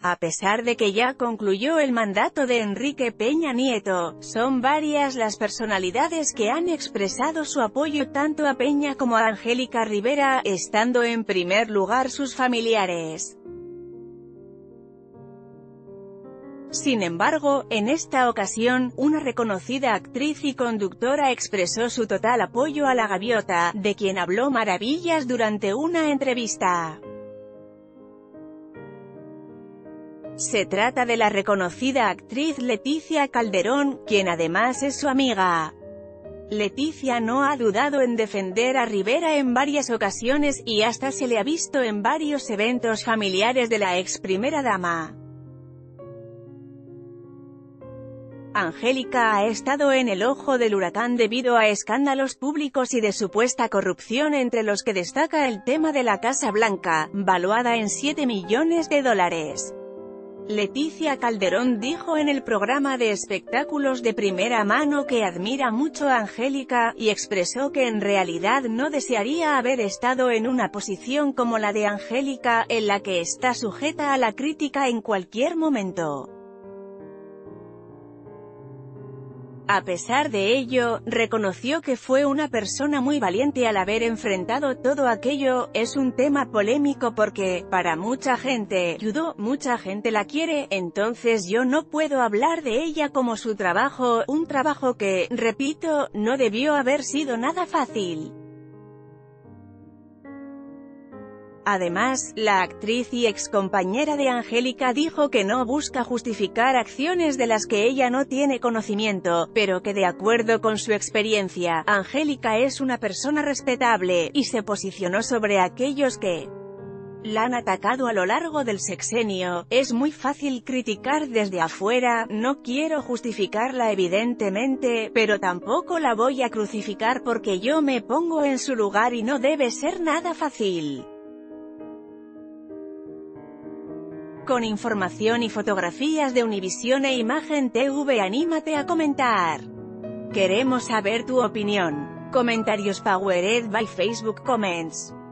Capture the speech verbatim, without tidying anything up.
A pesar de que ya concluyó el mandato de Enrique Peña Nieto, son varias las personalidades que han expresado su apoyo tanto a Peña como a Angélica Rivera, estando en primer lugar sus familiares. Sin embargo, en esta ocasión, una reconocida actriz y conductora expresó su total apoyo a la gaviota, de quien habló maravillas durante una entrevista. Se trata de la reconocida actriz Leticia Calderón, quien además es su amiga. Leticia no ha dudado en defender a Rivera en varias ocasiones, y hasta se le ha visto en varios eventos familiares de la ex primera dama. Angélica ha estado en el ojo del huracán debido a escándalos públicos y de supuesta corrupción, entre los que destaca el tema de la Casa Blanca, valuada en siete millones de dólares. Leticia Calderón dijo en el programa de espectáculos de primera mano que admira mucho a Angélica, y expresó que en realidad no desearía haber estado en una posición como la de Angélica, en la que está sujeta a la crítica en cualquier momento. A pesar de ello, reconoció que fue una persona muy valiente al haber enfrentado todo aquello. Es un tema polémico porque, para mucha gente, Judo, mucha gente la quiere, entonces yo no puedo hablar de ella como su trabajo, un trabajo que, repito, no debió haber sido nada fácil. Además, la actriz y excompañera de Angélica dijo que no busca justificar acciones de las que ella no tiene conocimiento, pero que de acuerdo con su experiencia, Angélica es una persona respetable, y se posicionó sobre aquellos que la han atacado a lo largo del sexenio. Es muy fácil criticar desde afuera, no quiero justificarla evidentemente, pero tampoco la voy a crucificar porque yo me pongo en su lugar y no debe ser nada fácil. Con información y fotografías de Univisión e Imagen T V, anímate a comentar. Queremos saber tu opinión. Comentarios powered by Facebook Comments.